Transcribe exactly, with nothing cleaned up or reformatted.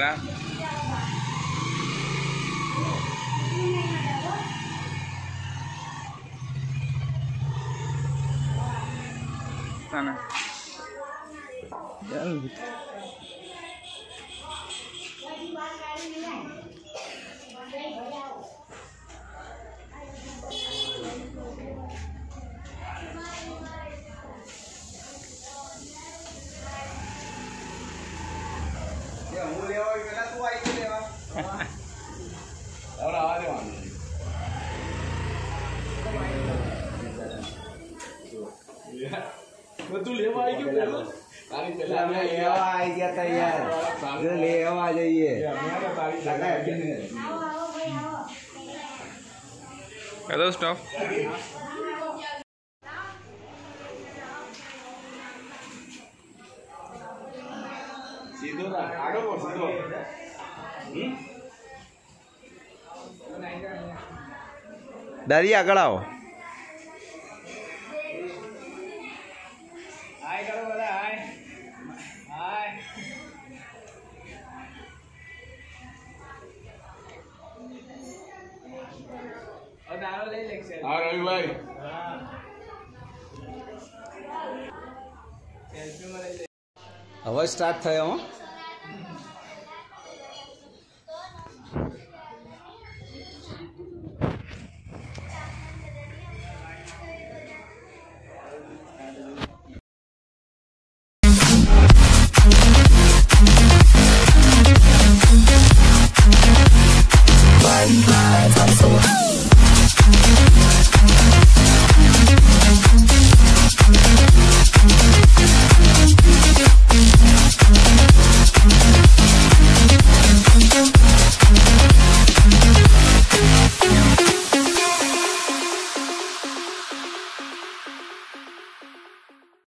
વાળા હું લેવા પેલા તું આવી લેવા હવે આવા દેવાનું બધું લેવા આવી ગયું પેલો તારી પેલા અમે લેવા આવી ગયા તા યાર જો લેવા જઈએ કદો સ્ટોપ સીધો ના આગળ બોલ સીધો દરિયા આગળ આવો હાય કરો બધા હાય હાય ઓ દારો લઈ લેક્ચર હા રવિભાઈ હા સેલ્ફી માં લઈ લે હવે સ્ટાર્ટ થયો હો